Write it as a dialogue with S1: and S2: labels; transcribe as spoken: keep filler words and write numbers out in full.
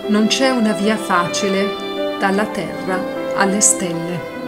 S1: Non c'è una via facile dalla terra alle stelle.